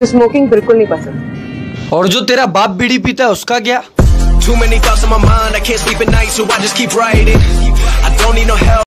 Smoking बिल्कुल नहीं पसंद। और जो तेरा बाप बीड़ी पीता है उसका क्या?